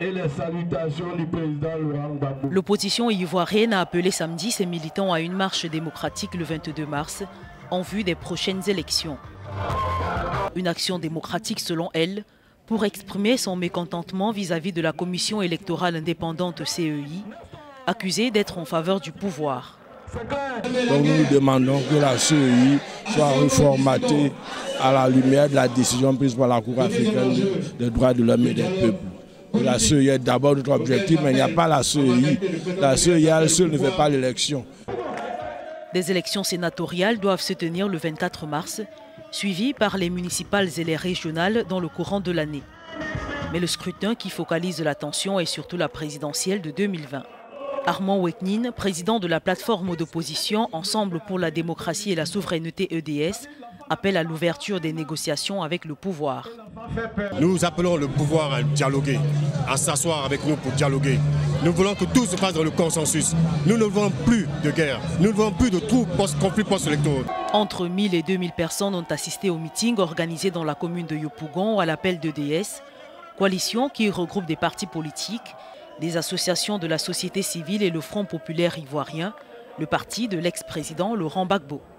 et les salutations du président Laurent Gbagbo. L'opposition ivoirienne a appelé samedi ses militants à une marche démocratique le 22 mars en vue des prochaines élections. Une action démocratique selon elle pour exprimer son mécontentement vis-à-vis de la commission électorale indépendante CEI, accusée d'être en faveur du pouvoir. Donc nous demandons que la CEI soit reformatée à la lumière de la décision prise par la Cour africaine des droits de l'homme et des peuples. La CEI est d'abord notre objectif, mais il n'y a pas la CEI. La CEI elle seule ne fait pas l'élection. Des élections sénatoriales doivent se tenir le 24 mars, suivies par les municipales et les régionales dans le courant de l'année. Mais le scrutin qui focalise l'attention est surtout la présidentielle de 2020. Armand Weknin, président de la plateforme d'opposition Ensemble pour la démocratie et la souveraineté EDS, appelle à l'ouverture des négociations avec le pouvoir. Nous appelons le pouvoir à dialoguer, à s'asseoir avec nous pour dialoguer. Nous voulons que tout se fasse dans le consensus. Nous ne voulons plus de guerre, nous ne voulons plus de tout conflit post-électoral. Entre 1000 et 2000 personnes ont assisté au meeting organisé dans la commune de Yopougon à l'appel d'EDS, coalition qui regroupe des partis politiques, des associations de la société civile et le Front populaire ivoirien, le parti de l'ex-président Laurent Gbagbo.